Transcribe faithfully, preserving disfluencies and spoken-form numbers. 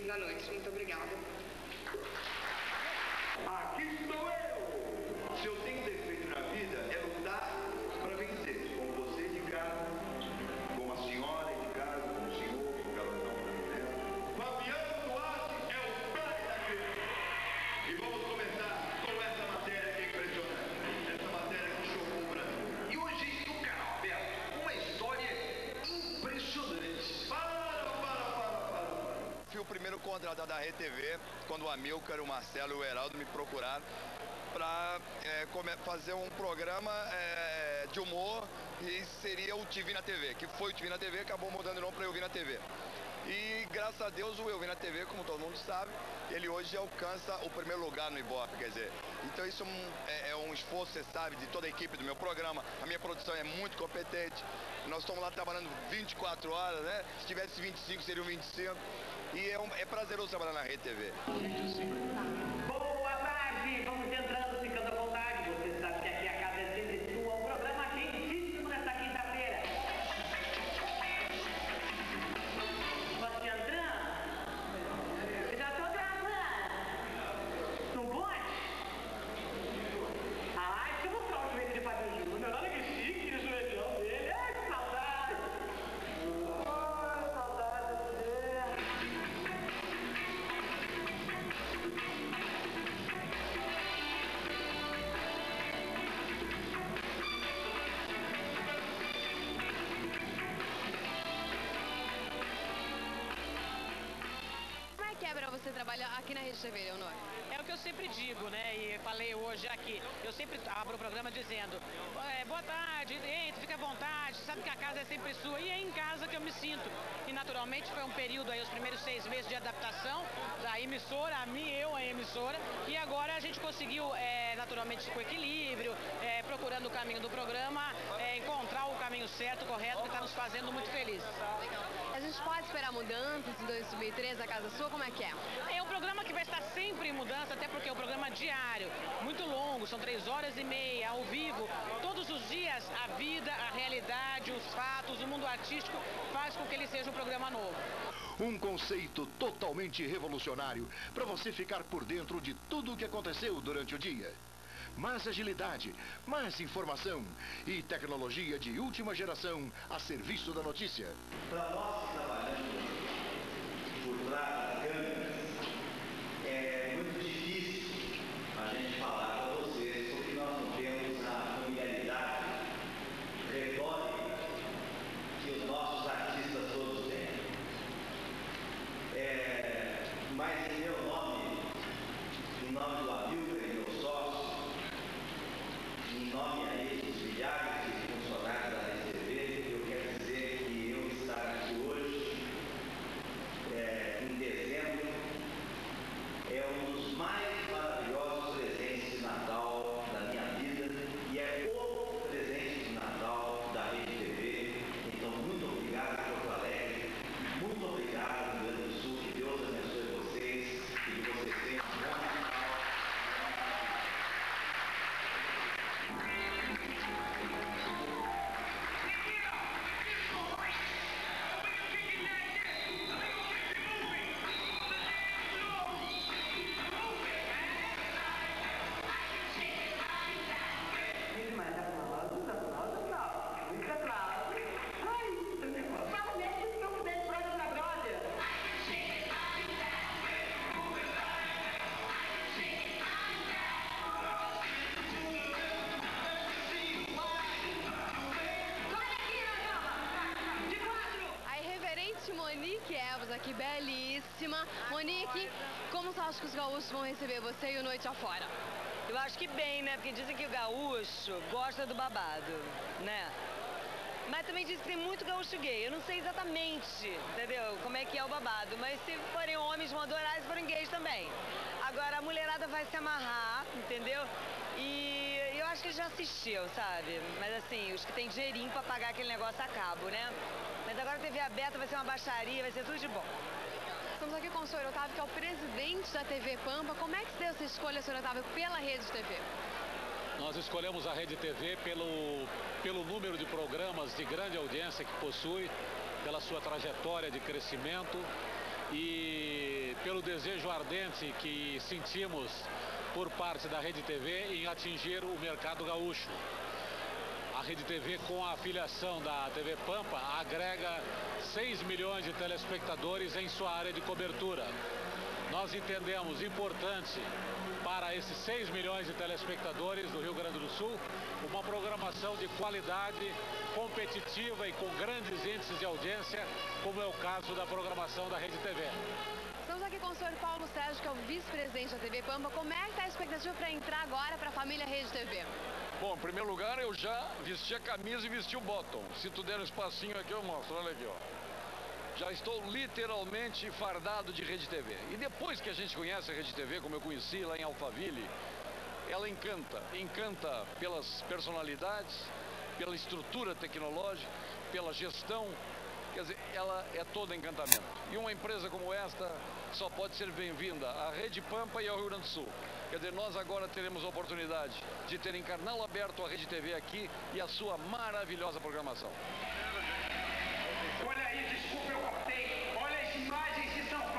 domingo à noite. Muito obrigada. Aqui estou eu! Se eu tenho defeito na vida, é lutar para vencer. Com você de casa, com a senhora de casa, com o senhor, com o galantão da mulher. Fabiano Duarte é o pai da criança. E vamos começar com essa matéria que é impressionante. Essa matéria que chocou o Brasil. E hoje, no canal aberto, uma história impressionante. Para, para, para, para, para. Fui o primeiro contratado da Rede T V, quando o Amilcar, o Marcelo e o Heraldo me procuraram para é, fazer um programa é, de humor e seria o T V na T V, que foi o T V na T V, acabou mudando o nome para Eu Vi na T V. E graças a Deus o Eu Vi na T V, como todo mundo sabe, ele hoje alcança o primeiro lugar no Ibope, quer dizer. Então isso é um, é, é um esforço, você sabe, de toda a equipe do meu programa. A minha produção é muito competente. Nós estamos lá trabalhando vinte e quatro horas, né? Se tivesse vinte e cinco, seriam vinte e cinco. E é, um, é prazeroso trabalhar na Rede T V. Boa tarde, vamos entrando, ficando à vontade. Você sabe que aqui a casa é sempre sua. Um programa quentíssimo nesta quinta-feira. Pode entrar? Eu já estou gravando. Não pode? Ah, deixa eu mostrar o joelho de Fábio Júnior. Olha que chique o joelhão dele. Ai, que saudade. Ai, saudade dele. Como é que é pra você trabalhar aqui na Rede T V, Leonor? É o que eu sempre digo, né? E falei hoje aqui. Eu sempre abro o programa dizendo: é, boa tarde, entra, fica à vontade, sabe que a casa é sempre sua. E é em casa que eu me sinto. E naturalmente foi um período aí, os primeiros seis meses de adaptação da emissora, a mim, eu, a emissora. E agora a gente conseguiu, é, naturalmente, com equilíbrio, é, procurando o caminho do programa, é, encontrar o caminho certo, correto, que está nos fazendo muito felizes. Legal. A gente pode esperar mudanças em dois mil e treze na casa sua? Como é que é? É um programa que vai estar sempre em mudança, até porque é um programa diário, muito longo, são três horas e meia, ao vivo. Todos os dias, a vida, a realidade, os fatos, o mundo artístico faz com que ele seja um programa novo. Um conceito totalmente revolucionário para você ficar por dentro de tudo o que aconteceu durante o dia. Mais agilidade, mais informação e tecnologia de última geração a serviço da notícia. Para nós que trabalhamos por trás das câmeras, é muito difícil a gente falar para vocês porque nós não temos a familiaridade retórica que os nossos artistas todos têm. É, mas em meu nome, em nome do Amilcar e meu sócio, em nome aí dos milhares de funcionários da Rede T V, eu quero dizer que eu estar aqui hoje, é, em dezembro, é um dos mais maravilhosos presentes de Natal da minha vida e é o presente de Natal da Rede T V. Então, muito obrigado, Porto Alegre, muito obrigado, Rio Grande do Sul, que Deus abençoe vocês e que vocês tenham um bom Natal. Monique Evas aqui, belíssima. Monique, como você acha que os gaúchos vão receber você e o Noite Afora? Eu acho que bem, né? Porque dizem que o gaúcho gosta do babado, né? Mas também dizem que tem muito gaúcho gay. Eu não sei exatamente, entendeu? Como é que é o babado. Mas se forem homens, vão adorar, se forem gays também. Agora, a mulherada vai se amarrar, entendeu? E eu acho que já assistiu, sabe? Mas assim, os que têm dinheirinho pra pagar aquele negócio a cabo, né? Mas agora a T V aberta vai ser uma baixaria, vai ser tudo de bom. Estamos aqui com o senhor Otávio, que é o presidente da T V Pampa. Como é que se deu essa escolha, senhor Otávio, pela rede de T V? Nós escolhemos a Rede T V pelo, pelo número de programas de grande audiência que possui, pela sua trajetória de crescimento e pelo desejo ardente que sentimos por parte da Rede T V em atingir o mercado gaúcho. A Rede T V, com a afiliação da T V Pampa, agrega seis milhões de telespectadores em sua área de cobertura. Nós entendemos importante para esses seis milhões de telespectadores do Rio Grande do Sul uma programação de qualidade, competitiva e com grandes índices de audiência, como é o caso da programação da Rede T V. Estamos aqui com o senhor Paulo Sérgio, que é o vice-presidente da T V Pampa. Como é que está a expectativa para entrar agora para a família Rede T V? Bom, em primeiro lugar, eu já vesti a camisa e vesti o bottom. Se tu der um espacinho aqui, eu mostro. Olha aqui, ó. Já estou literalmente fardado de Rede T V. E depois que a gente conhece a Rede T V, como eu conheci lá em Alphaville, ela encanta. Encanta pelas personalidades, pela estrutura tecnológica, pela gestão. Quer dizer, ela é todo encantamento. E uma empresa como esta só pode ser bem-vinda à Rede Pampa e ao Rio Grande do Sul. Quer dizer, nós agora teremos a oportunidade de ter em canal aberto a Rede T V aqui e a sua maravilhosa programação. Olha aí, desculpa, eu cortei. Olha as imagens de São Paulo.